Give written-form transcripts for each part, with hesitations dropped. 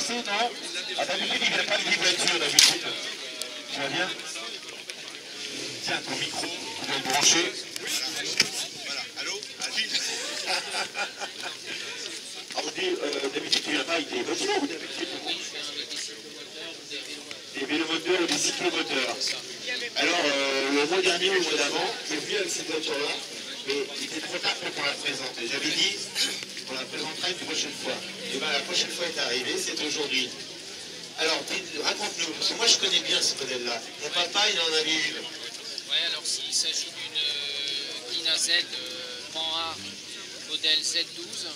passer, non? Ah, d'habitude, il vient pas de voiture, d'habitude. Tu vas bien? Tiens, ton micro, tu dois le brancher. Voilà, allô? Alors, d'habitude, tu viens pas avec des voitures ou d'habitude? Des vélomoteurs ou des cyclomoteurs. Alors, le mois dernier ou le mois d'avant, j'ai vu avec cette voiture-là, mais il était trop tard pour qu'on la présente. Et j'avais dit, on la présentera une prochaine fois. Et bien, la prochaine fois est arrivée, c'est aujourd'hui. Alors, raconte-nous, parce que moi je connais bien ce modèle-là. Mon papa, il en avait une. Ouais, alors s'il s'agit d'une Dina Z Panhard modèle Z12,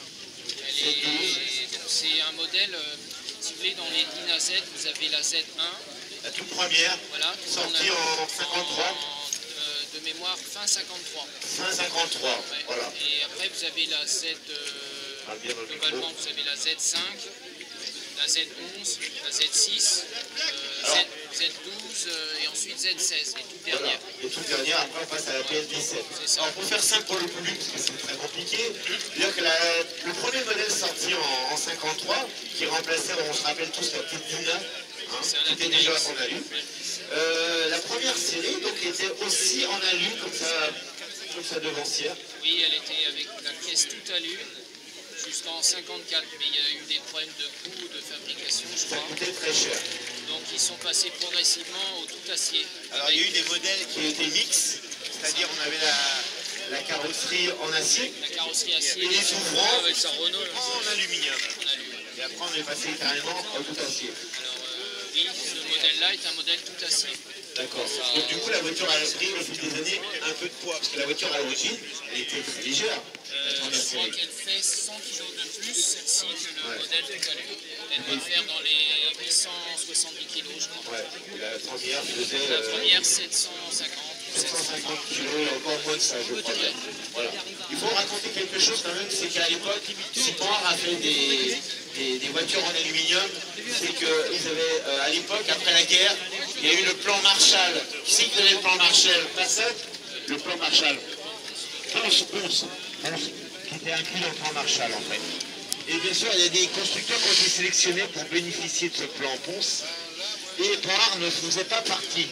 c'est un modèle, si vous voulez, dans les Dina Z, vous avez la Z1. La toute première, voilà, sortie en 53. De mémoire, fin 53. Fin 53, ouais, voilà. Et après, vous avez la Z, globalement, vous avez la Z5, la Z11, la Z6, Z12 et ensuite Z16, les toutes dernières. Voilà. Les toutes dernières, après on passe à la PS17. Alors pour faire simple pour le public, parce que c'est très compliqué, dire que le premier modèle sorti en 53, qui remplaçait, on se rappelle tous la petite Dina, qui était déjà en alu. La première série donc était aussi en alu, comme sa devancière. Oui, elle était avec la caisse toute alu. Jusqu'en 54, mais il y a eu des problèmes de coût de fabrication, je crois. Ça coûtait très cher. Donc ils sont passés progressivement au tout acier. Alors il y a eu des modèles qui étaient mix, c'est-à-dire on avait la carrosserie en acier. La carrosserie acier. Et les ouvrants en aluminium. Et après on est passé carrément au tout acier. Alors oui, ce modèle-là est un modèle tout acier. D'accord. Donc du coup la voiture a pris au fil des années un peu de poids, parce que la voiture à l'origine, elle était très légère. Je crois qu'elle fait 100 kg de plus, celle-ci, que le modèle tout à l'heure. Elle doit faire dans les 870 kg, je crois. Ouais, la première faisait... La première, 750. 750 kg, encore moins de ça, je crois. Voilà. Il faut raconter quelque chose quand même, c'est qu'à l'époque, si Panhard a fait des voitures en aluminium, c'est qu'ils avaient, à l'époque, après la guerre, il y a eu le plan Marshall. Qui c'est qui donnait le plan Marshall? Personne? Le plan Marshall. Ponce, qui était inclus dans le plan Marshall en fait. Et bien sûr, il y a des constructeurs qui ont été sélectionnés pour bénéficier de ce plan Ponce. Et Panhard ne faisait pas partie.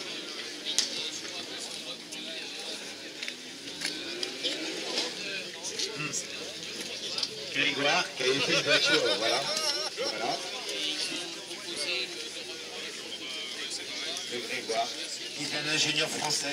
Grégoire, qui avait fait une voiture, voilà. Le Grégoire, qui est un ingénieur français.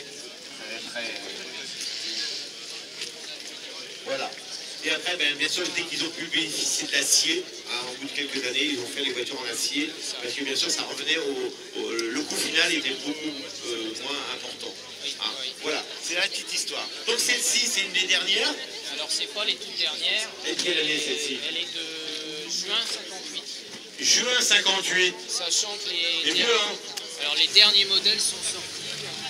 Voilà. Et après, bien sûr, dès qu'ils ont pu bénéficier de l'acier, au bout de quelques années, ils ont fait les voitures en acier, parce que bien sûr, ça revenait le coût final était beaucoup moins important. Voilà, c'est la petite histoire. Donc celle-ci, c'est une des dernières. Alors, c'est pas les toutes dernières. Et quelle année celle-ci? Elle est de juin 58. Juin 58. Sachant que les vieux, hein. Alors, les derniers modèles sont sortis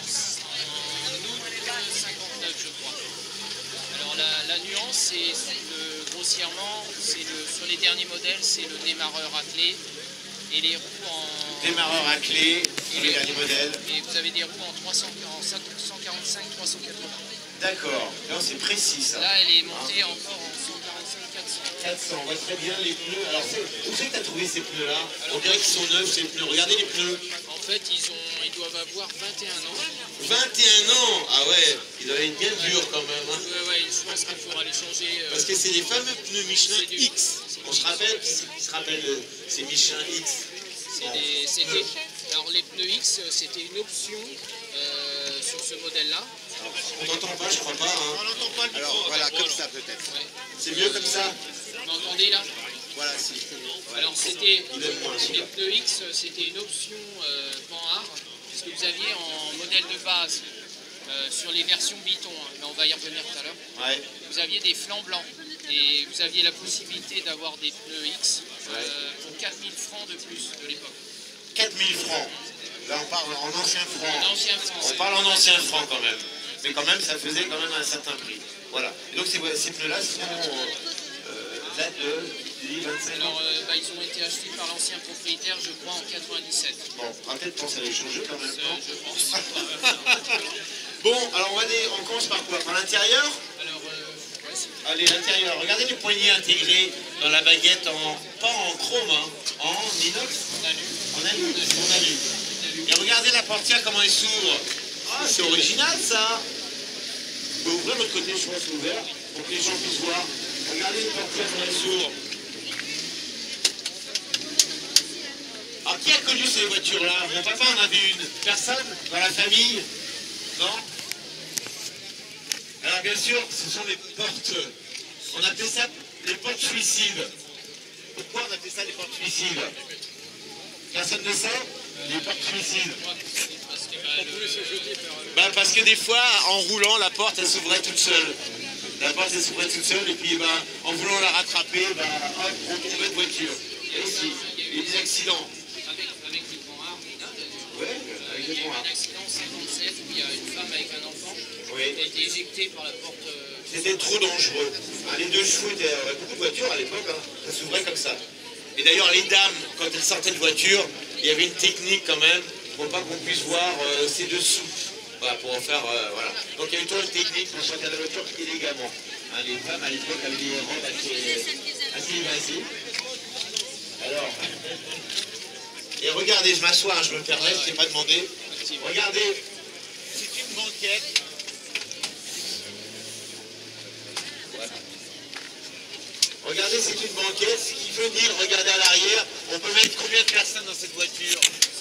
en août 59, je crois. Alors, la nuance, c'est grossièrement, sur les derniers modèles, c'est le démarreur à clé et les roues en... Démarreur à clé sur les derniers modèles. Et vous avez des roues en 145, 380. D'accord, là c'est précis ça. Là, elle est montée encore en 145, 400. 400, on voit très bien les pneus. Alors, où c'est que tu as trouvé ces pneus-là? On dirait qu'ils sont neufs, ces pneus. Regardez les pneus. En fait, ils doivent avoir 21 ans. 21 ans? Ah ouais, ils doivent être bien durs quand même. Hein. Ouais, je pense qu'il faudra les changer. Parce que c'est les fameux pneus Michelin X. On se rappelle, c'est Michelin X. Alors, les pneus X, c'était une option sur ce modèle-là. On n'entend pas, je crois pas. Hein. On n'entend pas le micro. Alors voilà, comme ça peut-être. Ouais. C'est mieux comme ça? Vous m'entendez là? Voilà, si. Alors c'était les pneus X, c'était une option Panhard, puisque vous aviez en modèle de base sur les versions Biton, mais on va y revenir tout à l'heure. Ouais. Vous aviez des flancs blancs et vous aviez la possibilité d'avoir des pneus X pour 4000 francs de plus de l'époque. 4000 francs. Là on parle en ancien franc. En ancien franc. On parle en ancien franc quand même. Mais quand même, ça faisait quand même un certain prix. Voilà. Et donc ces pneus-là datent de 25 ans. Alors, ils ont été achetés par l'ancien propriétaire, je crois, en 97. Bon, on va peut-être penser à les changer quand même. Je pense. Bon, alors on commence par quoi? Par l'intérieur? Alors, Allez, l'intérieur. Regardez les poignées intégrées. dans la baguette, pas en chrome, hein, en inox. En alu. Et regardez la portière comment elle s'ouvre. Ah, c'est original ça. On peut ouvrir l'autre côté, je pense, ouvert, pour que les gens puissent voir. Regardez les portières comment elles s'ouvrent. Alors, qui a connu ces voitures-là? Mon papa en avait une. Personne dans la famille? Non? Alors, bien sûr, ce sont les portes. On appelait ça les portes suicides. Pourquoi on appelait ça les portes suicides? Personne ne sait? Les portes suicides. Bah, parce que des fois, en roulant, la porte, elle s'ouvrait toute seule. La porte, elle s'ouvrait toute seule, et puis, bah, en voulant la rattraper, bah, hop, on tombait de voiture. Et ici, il y a des accidents. Avec les grands arbres. Ouais, avec les Il y a eu grands un arbres. accident en 57 où il y a une femme avec un enfant Oui. qui a été éjectée par la porte. C'était trop dangereux. Hein, les deux chevaux étaient beaucoup de voitures à l'époque, hein, ça s'ouvrait comme ça. Et d'ailleurs, les dames, quand elles sortaient de voiture, il y avait une technique quand même pour pas qu'on puisse voir ses dessous. Voilà, pour en faire. Voilà. Donc il y a eu toujours une technique pour sortir de la voiture élégamment. Hein, les femmes à l'époque avaient des robes assez évasives. Alors. Et regardez, je m'assois, hein, je me permets, je ne t'ai pas demandé. Regardez, c'est une banquette. Voilà. Regardez, c'est une banquette, ce qui veut dire, regardez à l'arrière, on peut mettre combien de personnes dans cette voiture?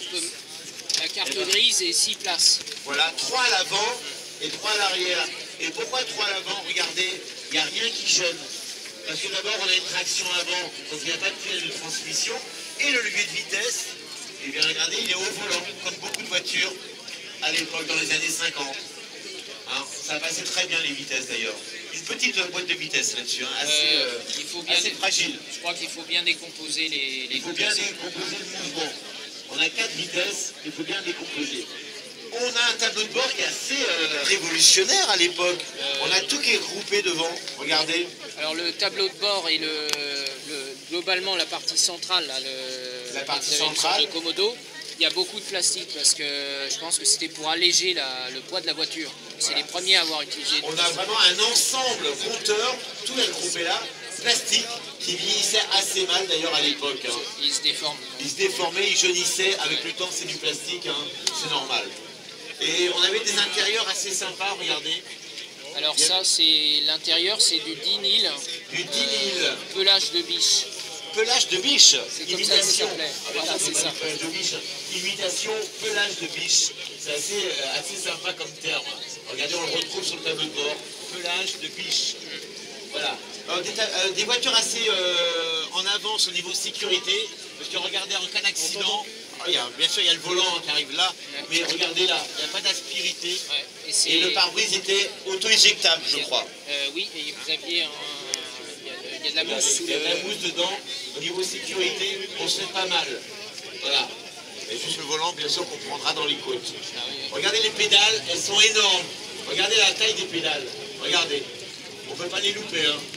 La carte grise et 6 places. Voilà, 3 à l'avant et 3 à l'arrière. Et pourquoi 3 à l'avant? Regardez, il n'y a rien qui gêne. Parce que d'abord, on a une traction avant, donc il n'y a pas de piège de transmission. Et le levier de vitesse, eh bien regardez, il est au volant, comme beaucoup de voitures à l'époque, dans les années 50. Hein, ça passait très bien les vitesses d'ailleurs. Une petite boîte de vitesse là-dessus, hein, assez fragile. Je crois qu'il faut bien décomposer les Il faut bien décomposer le mouvement. On a 4 vitesses, il faut bien décomposer. On a un tableau de bord qui est assez révolutionnaire à l'époque. On a tout qui est groupé devant, regardez. Alors le tableau de bord et globalement la partie centrale, là, La partie une sorte centrale. de Komodo, il y a beaucoup de plastique parce que je pense que c'était pour alléger le poids de la voiture. C'est les premiers à avoir utilisé. On a vraiment un ensemble compteur, tout est groupé là, plastique, qui vieillissait assez mal d'ailleurs à l'époque. Hein. Il se déforme. Il se déformait, il jaunissait, avec le temps c'est du plastique, hein, c'est normal. Et on avait des intérieurs assez sympas, regardez. Alors ça, c'est l'intérieur, c'est du Dinil, Du Dinil, pelage de biche. pelage de biche, C'est comme ça que ça imitation. s'appelait. Ah, Voilà, ça, c'est pas ça. du pelage de biche, imitation, pelage de biche. C'est assez sympa comme terme. Regardez, on le retrouve sur le tableau de bord. Pelage de biche. Voilà. Alors, des voitures assez en avance au niveau sécurité, parce que regardez, en cas d'accident, bien sûr il y a le volant qui arrive là, mais regardez là, il n'y a pas d'aspérité. Ouais, Et le pare-brise était auto-éjectable, je crois. Oui, et vous aviez il y a de la mousse sous Il y a de la mousse dedans. Au niveau sécurité, on se fait pas mal. Voilà. Et juste le volant, bien sûr, qu'on prendra dans les côtes. Ah oui, oui. Regardez les pédales, elles sont énormes. Regardez la taille des pédales. Regardez. On ne peut pas les louper. Hein.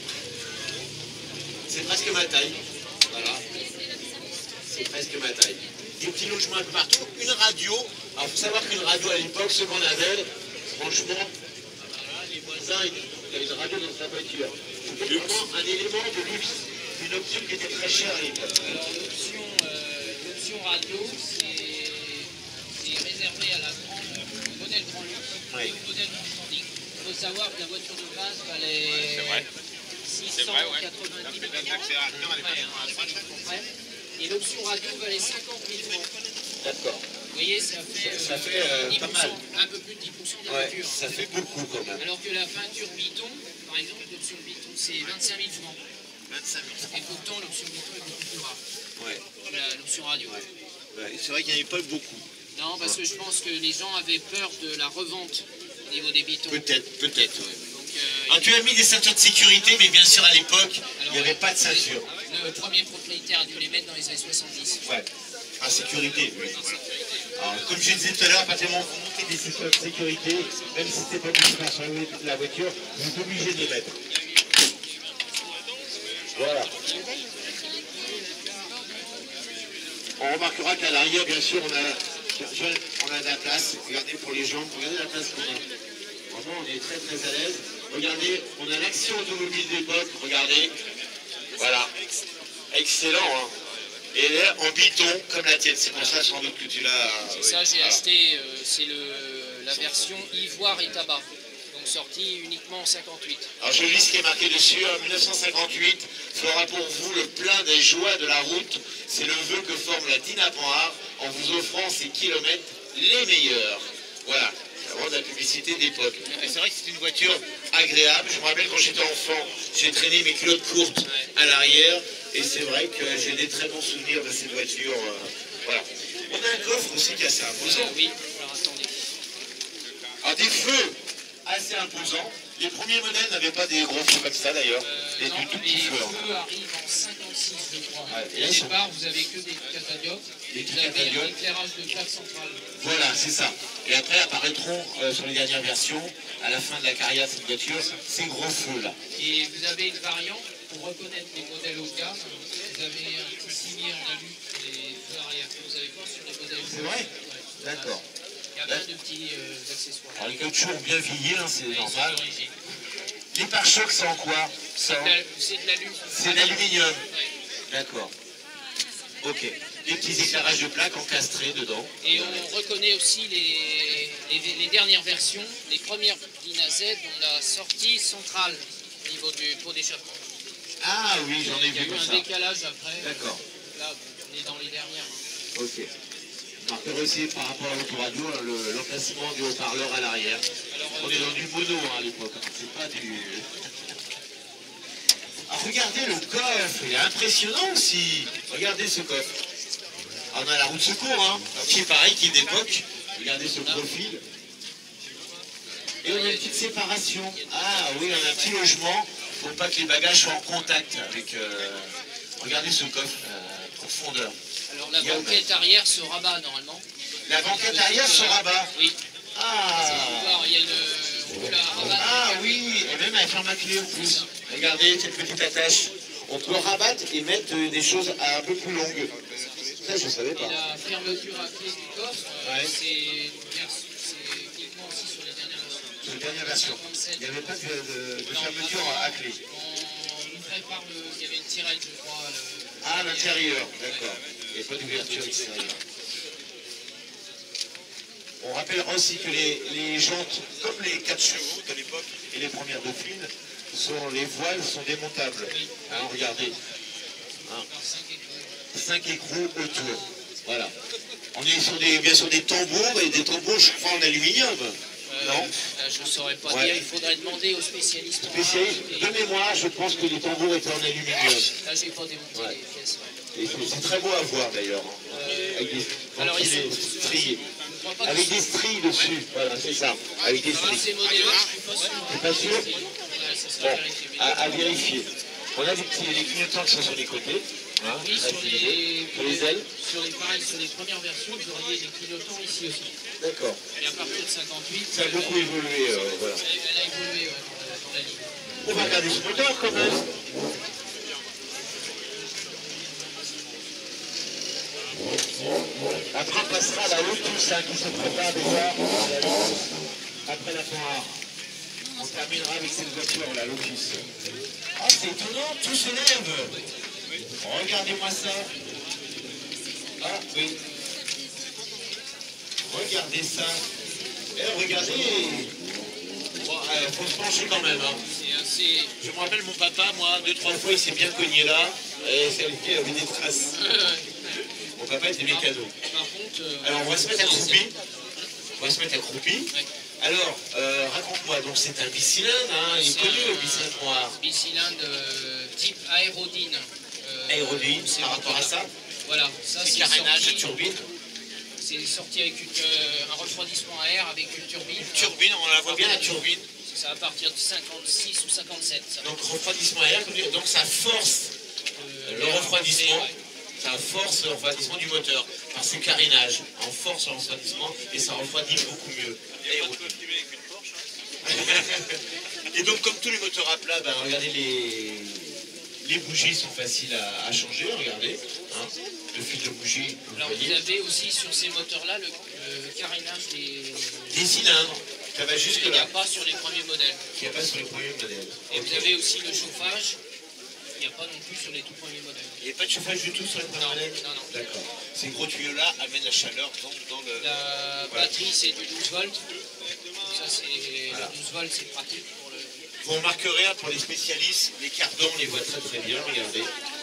C'est presque ma taille. Voilà. C'est presque ma taille. Des petits logements un peu partout. Une radio. Alors, il faut savoir qu'une radio à l'époque, ce qu'on avait, franchement, les voisins, ils avaient une radio dans sa voiture. C'était vraiment un élément de luxe. Une option qui était très chère à l'époque. Alors l'option radio, c'est réservé à la grande modèle grand luxe Oui. et au modèle grand standing. Il faut savoir que la voiture de base valait 690 000 francs. Et l'option radio valait 50 000 francs. D'accord. Vous voyez, ça fait, pas mal. un peu plus de 10% des Ouais, voitures. ça fait beaucoup quand même. Alors que la peinture Biton, par exemple, l'option Biton, c'est 25 000 francs. 25 000. Et pourtant, l'option Biton est beaucoup plus rare. Ouais. L'option radio. Ouais, c'est vrai qu'il n'y en avait pas beaucoup. Non, parce que je pense que les gens avaient peur de la revente au niveau des bitons. Peut-être. Ouais. Donc, Alors, tu as mis des ceintures de sécurité, mais bien sûr à l'époque, il n'y avait pas de ceinture. le premier propriétaire a dû les mettre dans les années 70. Ouais. En sécurité. Oui. Alors, comme je disais tout à l'heure, à partir du moment où vous montez des ceintures de sécurité, même si c'est pas possible par la voiture, vous êtes obligé de les mettre. Voilà. On remarquera qu'à l'arrière, bien sûr, on a de la place. Regardez pour les jambes, regardez la place qu'on a. Vraiment, on est très très à l'aise. Regardez, on a l'action automobile d'époque, regardez. Voilà. Excellent, hein. Et elle est en biton comme la tienne. C'est pour ça sans doute que tu l'as. C'est ça, j'ai acheté, c'est la version ivoire et tabac. Donc sortie uniquement en 58. Alors je lis ce qui est marqué dessus. En 1958 fera pour vous le plein des joies de la route. C'est le vœu que forme la Dinapoire en vous offrant ces kilomètres les meilleurs. Voilà. C'est vraiment de la publicité d'époque. Et c'est vrai que c'est une voiture agréable. Je me rappelle quand j'étais enfant, j'ai traîné mes culottes courtes à l'arrière. Et c'est vrai que j'ai des très bons souvenirs de cette voiture. Voilà. On a un coffre aussi qui est assez imposant. Oui, alors attendez. Alors des feux assez imposants. Les premiers modèles n'avaient pas des gros feux comme ça d'ailleurs. Non, Des tout les petits feux. feux arrivent en 56, je crois. Et là, Au ils sont- départ, vous avez que des catadiotes. Des Vous avez un catadiotes. éclairage de plaque centrale. Voilà, c'est ça. Et après apparaîtront sur les dernières versions, à la fin de la carrière de cette voiture, ces gros feux là. Et vous avez une variante pour reconnaître les modèles haut de gamme. Vous avez un petit cimier en alu pour les feux arrière que vous avez pas sur les modèles. C'est vrai? Ouais. D'accord. Il y a plein de petits accessoires. Alors les voitures ont bien vieilli, hein, c'est Ils sont normal. d'origine. Les pare-chocs, c'est en quoi? C'est C'est de l'alu. de l'aluminium. Ouais. D'accord. Ok. Des petits éclairages de plaques encastrés dedans. Et on reconnaît aussi les dernières versions, les premières Dina Z, dont la sortie centrale au niveau du pot d'échappement. Ah oui, j'en ai Il y a vu eu comme un ça. décalage après. D'accord. Là, on est dans les dernières. Ok. On peut aussi par rapport à l'autoradio, l'emplacement du haut-parleur à l'arrière. Alors, On est dans du mono hein, à l'époque, c'est pas du... Ah, regardez le coffre, il est impressionnant aussi. Regardez ce coffre. Ah, on a la roue de secours, hein, qui est pareil, qui est d'époque. Regardez ce profil. Et on a une petite séparation. Ah oui, on a un petit logement pour pas que les bagages soient en contact avec... Regardez ce coffre, profondeur. alors la banquette arrière se rabat normalement. La banquette arrière se rabat. Oui. Ah, Alors, il y a on peut la rabattre. ah oui, et même avec ferme à clé en plus. Regardez cette petite attache. On peut rabattre et mettre des choses un peu plus longues. Ça, je ne savais Et pas. la fermeture à clé du coffre, Ouais. c'est uniquement aussi sur les dernières versions. C'est la dernière version. Il n'y avait pas de fermeture à clé. On ouvrait par il y avait une tirette, je crois. Ah, à l'intérieur, d'accord. Il n'y a pas d'ouverture extérieure. On rappellera aussi que les jantes, comme les 4 chevaux de l'époque et les premières dauphines, les voiles sont démontables. Alors regardez, hein, 5 écrous autour. Voilà. On est sur bien sûr des tambours et des tambours, je crois, en aluminium. Non. Là, je ne saurais pas Ouais. dire, il faudrait demander aux spécialistes. Spécialiste de mémoire, je pense que les tambours étaient en aluminium. Là, j'ai pas démonté Ouais. les pièces. Ouais. Et c'est très beau à voir d'ailleurs. Hein. Avec des, alors, quand il ils est sont- strié. Je ne crois pas Avec qu'ils des stries dessus. Voilà, c'est ça. Avec des sont- stries. ces modèles-là, je suis pas sûr. T'es pas sûr? Ouais, ça serait Bon, vérifié. Mais à vérifier. On a les clignotants qui sont sur les côtés. Hein, oui, très ficelés. Sur les ailes. pareil, sur les premières versions, vous auriez des clignotants ici aussi. D'accord. Et à partir de 58, Ça a beaucoup évolué. Voilà. elle a évolué ouais, dans la ligne. On va regarder ce moteur quand même. Après, on passera à la Lotus hein, qui se prépare déjà à la Lotus. Après la foire. On terminera avec cette voiture, la Lotus. Ah, c'est étonnant, tout se lève. Regardez-moi ça. Ah, oui. Regardez ça. Eh, regardez. Bon, faut se pencher quand même. Hein. C'est assez. Je me rappelle mon papa, moi, 2-3 fois, il s'est bien cogné là. Et c'est il avait des traces. Mon papa était mécano. Par contre. Alors, on va se mettre accroupi. On va se mettre accroupi. Ouais. Alors, raconte-moi, donc c'est un bicylindre, hein, il est connu le bicylindre noir. Bicylindre type aérodine. Aérodine, c'est par rapport à ça, Voilà, ça c'est c'est carénage de sorti. turbine. C'est sorti avec un refroidissement à air avec une turbine. Turbine, on la voit bien la turbine. C'est ça à partir de 56 ou 57. Ça. Donc refroidissement à air, donc ça force le refroidissement. Ouais. Ça force le refroidissement du moteur par ses carénages. On force le refroidissement et ça refroidit beaucoup mieux. Et donc comme tous les moteurs à plat, ben, regardez les bougies sont faciles à changer, regardez. Hein. Le fil de bougie, Alors vous avez aussi sur ces moteurs-là le carénage des cylindres. Ça va jusque qu'il n'y a là. pas sur les premiers modèles. Il n'y a pas sur les premiers modèles. Et vous avez aussi le chauffage il n'y a pas non plus sur les tout premiers modèles. Il n'y a pas de chauffage du tout sur la première modèle? Non, non. D'accord. Ces gros tuyaux-là amènent la chaleur donc dans le... La batterie, c'est du 12 volts. Donc ça, c'est le 12 volts, c'est pratique pour le... Vous remarquerez, hein, pour les spécialistes, les cardans, on les voit très très bien, regardez.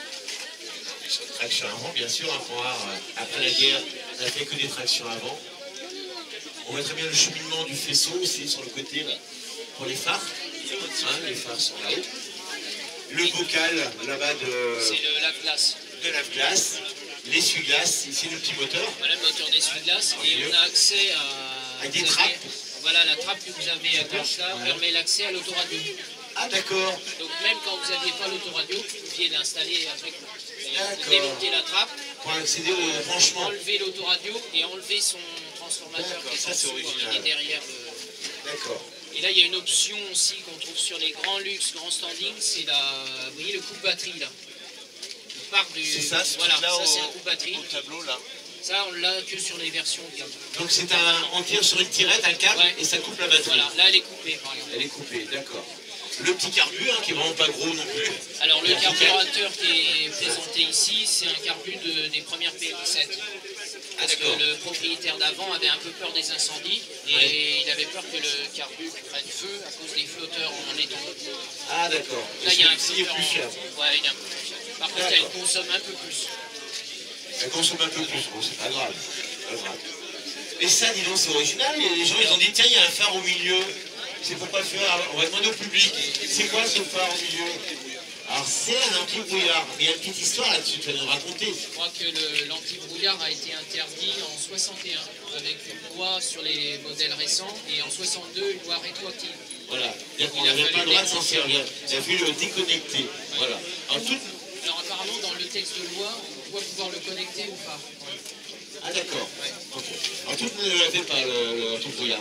Sur traction avant, bien sûr, hein, pour voir, après la guerre, on n'a fait que des tractions avant. On voit très bien le cheminement du faisceau aussi sur le côté, là, pour les phares. Hein, les phares sont là-haut. Le bocal, là-bas, c'est le lave-glace. De lave-glace. L'essuie-glace, ici le petit moteur. Voilà le moteur d'essuie-glace. Et on a accès à des trappes. Voilà, la trappe que vous avez à gauche là permet l'accès à l'autoradio. Ah d'accord. Donc même quand vous n'aviez pas l'autoradio, vous pouviez l'installer avec D'accord. vous démonter la trappe, Pour accéder au branchement. enlever l'autoradio et enlever son transformateur qui est ça, c'est original. il est derrière le... D'accord. Et là il y a une option aussi qu'on trouve sur les grands luxe, grands standing, c'est vous voyez le coupe-batterie là. C'est ça, voilà, là ça c'est un coupe-batterie. au tableau là. Ça on l'a que sur les versions gamme. Donc c'est on tire sur une tirette, un câble, et ça coupe la batterie. Voilà, là elle est coupée par exemple. Elle est coupée, d'accord. Le petit carbu, hein, qui est vraiment pas gros non plus. Alors le carburateur qui est présenté ici, c'est un carbu des premières PM7. Parce que le propriétaire d'avant avait un peu peur des incendies et il avait peur que le carbu prenne feu à cause des flotteurs en laiton. Ah d'accord. Là il y a un flotteur plus cher. Ouais, il est un peu plus cher. Par contre elle consomme un peu plus. Elle consomme un peu plus, bon c'est pas grave. Pas grave. Et ça, dis donc, c'est original. Les gens ils ont dit tiens, il y a un phare au milieu. C'est pourquoi le faire. On va demander au public. C'est quoi ce phare au milieu? Alors c'est un anti-brouillard, mais il y a une petite histoire là-dessus, tu vas nous raconter. Je crois que l'anti-brouillard a été interdit en 61 avec une loi sur les modèles récents et en 62 une loi rétroactive. Voilà, c'est-à-dire qu'on n'avait pas le droit de s'en servir. Il a fallu le déconnecter. Ouais. Voilà. Alors apparemment dans le texte de loi, on doit pouvoir le connecter ou pas. Ah d'accord. Ouais. Okay. Alors tout ne l'avait pas le anti-brouillard.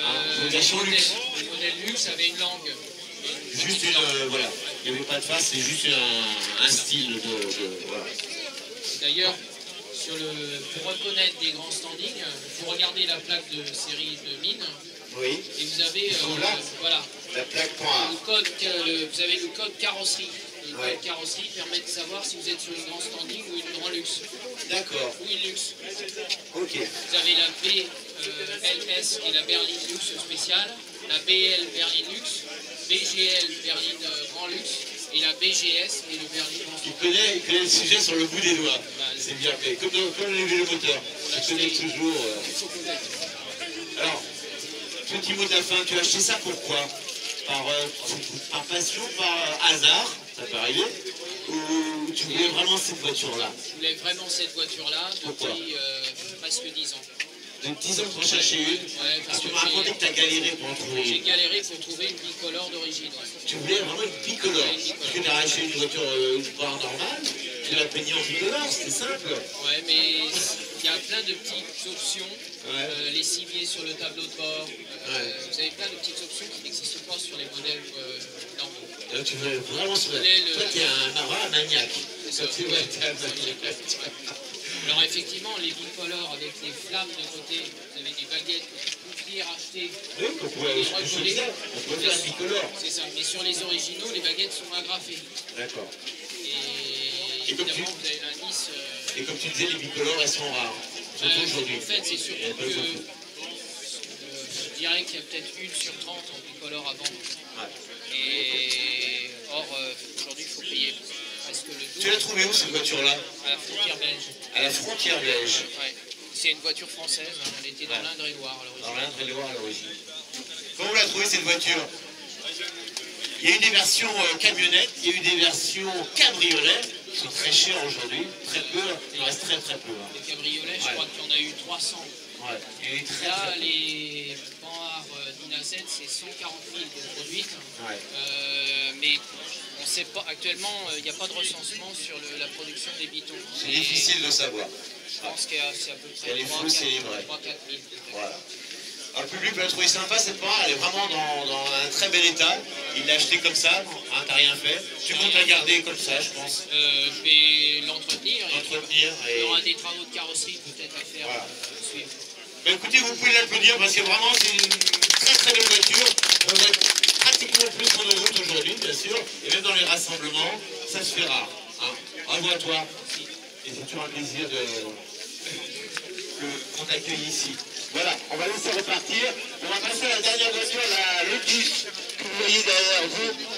Le modèle luxe avait une langue. Juste voilà, il n'y avait pas de face, c'est juste un style de voilà. D'ailleurs, pour reconnaître des grands standings, il faut regarder la plaque de série de mine. Oui. Et vous avez voilà, la plaque point. Vous avez le code carrosserie. Le code carrosserie permet de savoir si vous êtes sur une grand standing ou une grand luxe. D'accord. Ou une luxe. Ok. Vous avez la BLS qui est la berline luxe spéciale, la BL berline luxe, BGL berline grand luxe et la BGS et le berline grand luxe. Il connaît le sujet sur le bout des doigts. C'est bien fait. Comme le vélomoteur. Je connais toujours. Alors, petit mot de la fin, tu as acheté ça pourquoi? Par passion, par hasard, ça peut arriver? Ou tu voulais vraiment cette voiture-là? Je voulais vraiment cette voiture-là depuis presque 10 ans. De 10 ans pour chercher une? Ouais, parce que tu m'as raconté que tu as galéré pour en trouver une. J'ai galéré pour trouver une bicolore d'origine. Ouais. Tu voulais vraiment une bicolore? Parce que tu as acheté une voiture normale, tu l'as peignée en bicolore, c'était simple. Ouais, mais il y a plein de petites options. Les civiers sur le tableau de bord. Vous avez plein de petites options qui n'existent pas sur les modèles normaux. Alors, tu veux vraiment sur toi, tu es un maniaque. C'est ça. Alors effectivement, les bicolores avec les flammes de côté, vous avez des baguettes que vous pouviez racheter. Oui, on pouvait faire un bicolore. C'est ça, mais sur les originaux, les baguettes sont agrafées. D'accord. Et évidemment, vous avez l'indice... Et comme tu disais, les bicolores, elles sont rares. Aujourd'hui. En fait, c'est surtout que je dirais qu'il y a peut-être 1 sur 30 en bicolore à vendre. Ouais. Et or, aujourd'hui, il faut payer presque le double. Tu l'as trouvée où cette voiture-là? À la frontière belge. À la frontière belge. Ouais. C'est une voiture française, elle était dans l'Indre-et-Loire à l'origine. Dans l'Indre-et-Loire à l'origine. Comment vous l'avez trouvée cette voiture? Il y a eu des versions camionnettes, il y a eu des versions cabriolets, qui sont très chers aujourd'hui, très peu, il en reste très peu. Hein. Les cabriolets, je crois qu'il y en a eu 300. Ouais, il y a eu très là, peu. Les Panhard Dina Z, c'est 140 000 de produites. Ouais. Mais on ne sait pas, actuellement, il n'y a pas de recensement sur la production des bitons. C'est difficile de savoir. Je pense qu'il y a à peu près 3 4 000. Voilà. Alors, le public l'a trouvé sympa cette part, elle est vraiment dans un très bel état. Il l'a acheté comme ça, hein, t'as rien fait. Tu comptes la garder comme ça, je pense. Je vais l'entretenir. Et... Il y aura des travaux de carrosserie peut-être à faire suivre. Ben, écoutez, vous pouvez l'applaudir parce que vraiment c'est une très belle voiture. pratiquement plus sur nos routes aujourd'hui, bien sûr, et même dans les rassemblements, ça se fait rare. Hein. Bravo à toi. Et c'est toujours un plaisir qu'on t'accueille ici. Voilà, on va laisser repartir. On va passer à la dernière voiture, le bus que vous voyez derrière vous.